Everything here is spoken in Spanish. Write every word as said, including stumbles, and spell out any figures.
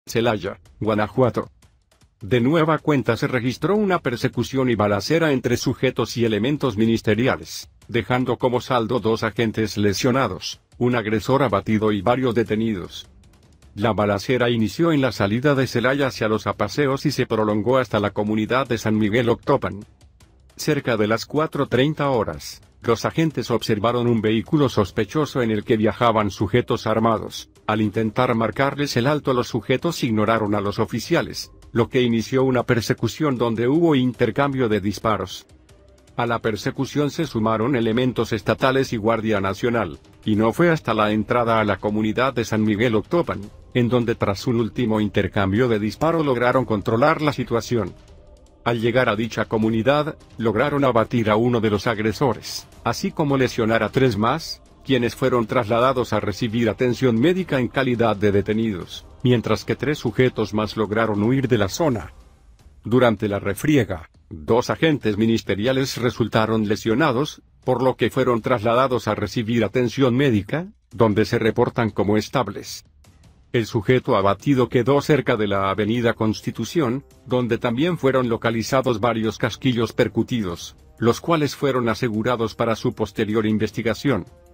Celaya, Guanajuato. De nueva cuenta se registró una persecución y balacera entre sujetos y elementos ministeriales, dejando como saldo dos agentes lesionados, un agresor abatido y varios detenidos. La balacera inició en la salida de Celaya hacia los Apaseos y se prolongó hasta la comunidad de San Miguel Octopan. Cerca de las cuatro treinta horas, los agentes observaron un vehículo sospechoso en el que viajaban sujetos armados. Al intentar marcarles el alto, los sujetos ignoraron a los oficiales, lo que inició una persecución donde hubo intercambio de disparos. A la persecución se sumaron elementos estatales y Guardia Nacional, y no fue hasta la entrada a la comunidad de San Miguel Octopan, en donde tras un último intercambio de disparos lograron controlar la situación. Al llegar a dicha comunidad, lograron abatir a uno de los agresores, así como lesionar a tres más, quienes fueron trasladados a recibir atención médica en calidad de detenidos, mientras que tres sujetos más lograron huir de la zona. Durante la refriega, dos agentes ministeriales resultaron lesionados, por lo que fueron trasladados a recibir atención médica, donde se reportan como estables. El sujeto abatido quedó cerca de la avenida Constitución, donde también fueron localizados varios casquillos percutidos, los cuales fueron asegurados para su posterior investigación.